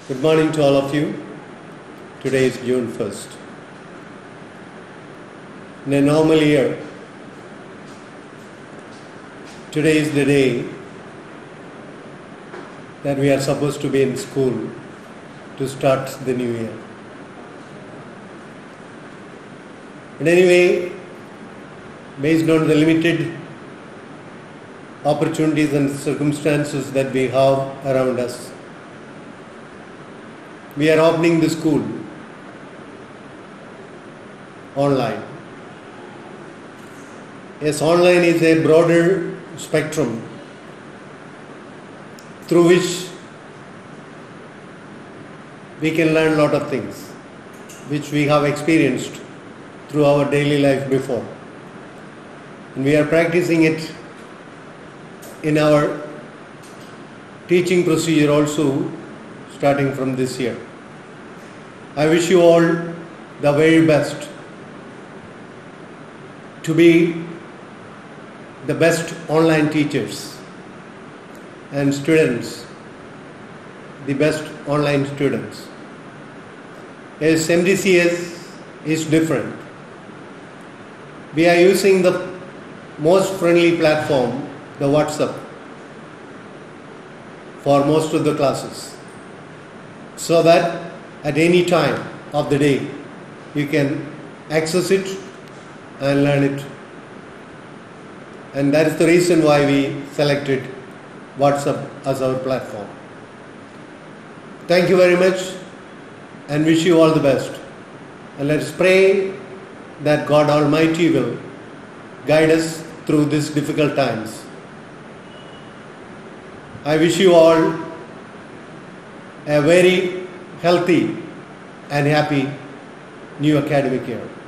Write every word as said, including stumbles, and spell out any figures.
Good morning to all of you. Today is June first. In a normal year, today is the day that we are supposed to be in school to start the new year. But anyway, based on the limited opportunities and circumstances that we have around us, we are opening the school online. Yes, online is a broader spectrum through which we can learn a lot of things which we have experienced through our daily life before. And we are practicing it in our teaching procedure also starting from this year. I wish you all the very best to be the best online teachers and students, the best online students. As M D C S is different. We are using the most friendly platform, the WhatsApp, for most of the classes, so that at any time of the day you can access it and learn it. And that is the reason why we selected WhatsApp as our platform. Thank you very much and wish you all the best. And let us pray that God Almighty will guide us through these difficult times. I wish you all a very healthy and happy new academic year.